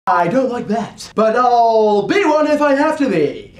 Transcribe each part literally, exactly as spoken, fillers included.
I don't like that. But I'll be one if I have to be.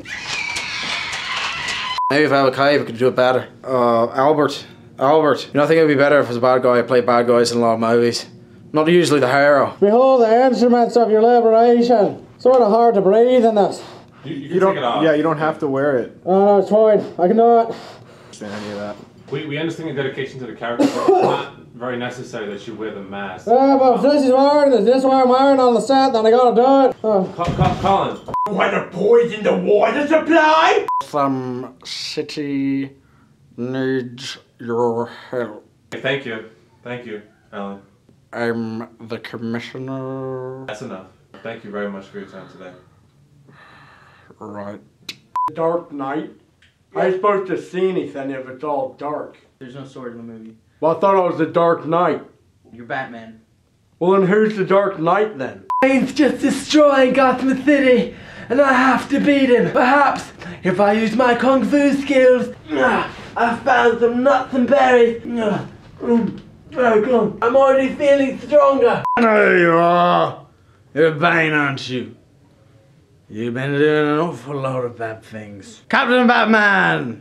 Maybe if I have a Kai, we could do it better. Uh, Albert. Albert. You know, I think it would be better if I was a bad guy. I play bad guys in a lot of movies. Not usually the hero. Behold the instruments of your liberation. Sort of hard to breathe in this. You, you, can You don't. take it off. Yeah, you don't have to wear it. Oh no, it's fine. I cannot. Understand any of that? We, we understand your dedication to the character, but it's not very necessary that you wear the mask. Ah, but if this is wearing it, this is what I'm wearing on the set, then I gotta do it. Oh. Co Co Colin. Wanna poison the water supply? Some city needs your help. Thank you. Thank you, Alan. I'm the commissioner. That's enough. Thank you very much for your time today. Right. Dark Knight? I ain't supposed to see anything if it's all dark. There's no sword in the movie. Well, I thought I was the Dark Knight. You're Batman. Well, then who's the Dark Knight then? Bane's just destroying Gotham City, and I have to beat him. Perhaps, if I use my kung fu skills, I found some nuts and berries. Very good. I'm already feeling stronger. I know who you are. You're Bane, aren't you? You've been doing an awful lot of bad things. Captain Batman!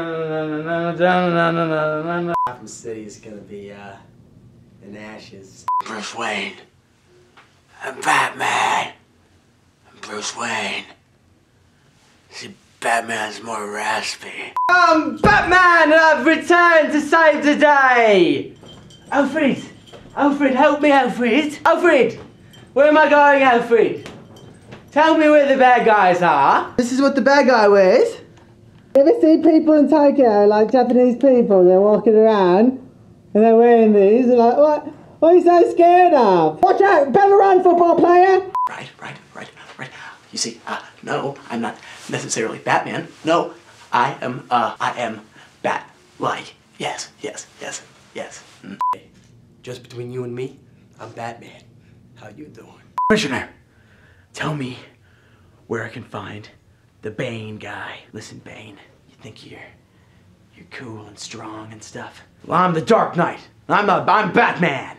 Gotham City is gonna be, uh, in ashes. Bruce Wayne. I'm Batman. I'm Bruce Wayne. See, Batman's more raspy. I'm Batman, and I've returned to save the day. Alfred, Alfred, help me, Alfred. Alfred, where am I going, Alfred? Tell me where the bad guys are. This is what the bad guy wears. You ever see people in Tokyo, like Japanese people, they're walking around and they're wearing these, and like, what? What are you so scared of? Watch out, better run, football player! Right, right, right, right. You see, uh, no, I'm not necessarily Batman. No, I am, uh, I am Bat-like. Yes, yes, yes, yes. Mm. Just between you and me, I'm Batman. How you doing? Commissioner, tell me where I can find the Bane guy. Listen, Bane, you think you're, you're cool and strong and stuff. Well, I'm the Dark Knight. I'm a, I'm Batman.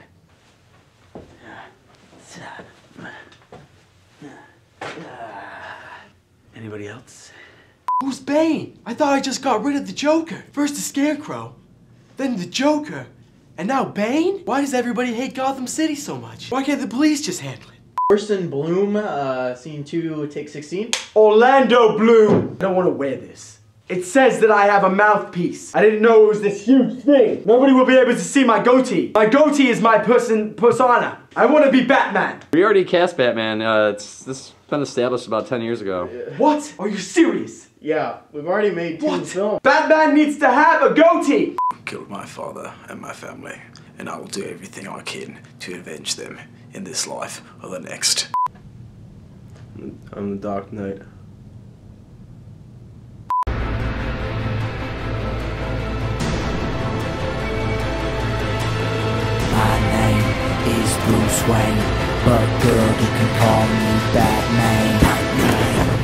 Anybody else? Who's Bane? I thought I just got rid of the Joker. First the Scarecrow, then the Joker, and now Bane? Why does everybody hate Gotham City so much? Why can't the police just handle it? Orson Bloom, uh, scene two, take sixteen. Orlando Bloom! I don't want to wear this. It says that I have a mouthpiece. I didn't know it was this huge thing. Nobody will be able to see my goatee. My goatee is my person persona. I want to be Batman. We already cast Batman. Uh, it's this has been established about ten years ago. What? Are you serious? Yeah, we've already made two What? films. Batman needs to have a goatee. Killed my father and my family, and I will do everything I can to avenge them in this life or the next. I'm the Dark Knight. My name is Bruce Wayne, but girl, you can call me Batman. Batman.